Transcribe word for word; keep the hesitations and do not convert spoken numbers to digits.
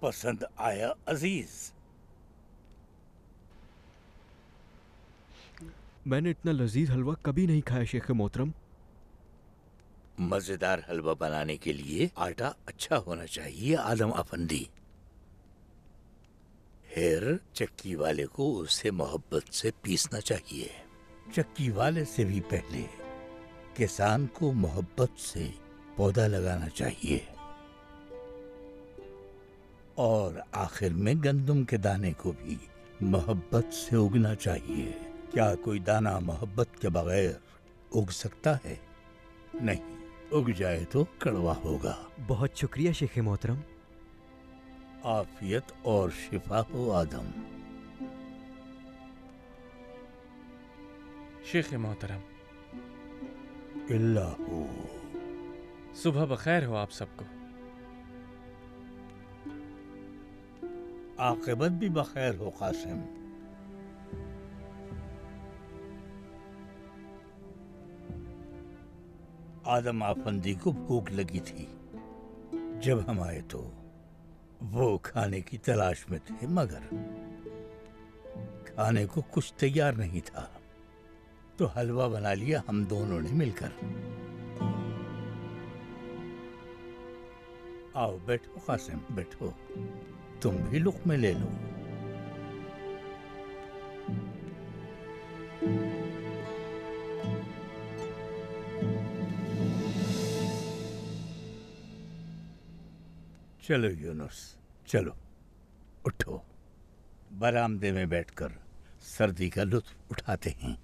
पसंद आया अजीज? मैंने इतना लजीज हलवा कभी नहीं खाया शेख मोहतरम। मजेदार हलवा बनाने के लिए आटा अच्छा होना चाहिए आदम अफंदी। फिर चक्की वाले को उसे मोहब्बत से पीसना चाहिए। चक्की वाले से भी पहले किसान को मोहब्बत से पौधा लगाना चाहिए और आखिर में गंदम के दाने को भी मोहब्बत से उगना चाहिए। क्या कोई दाना मोहब्बत के बगैर उग सकता है? नहीं, उग जाए तो कड़वा होगा। बहुत शुक्रिया शेख मोहतरम। आफियत और शिफा हो आदम। शेख मोहतरम। इल्लाहु। सुबह बखैर हो आप सबको। आक़िबत भी बखैर हो कासिम। आदम आफंदी को भूख लगी थी। जब हम आए तो वो खाने की तलाश में थे, मगर खाने को कुछ तैयार नहीं था, तो हलवा बना लिया हम दोनों ने मिलकर। आओ बैठो कासिम, बैठो, तुम भी लुक़्मे ले लो। चलो यूनुस, चलो उठो, बरामदे में बैठकर सर्दी का लुत्फ उठाते हैं।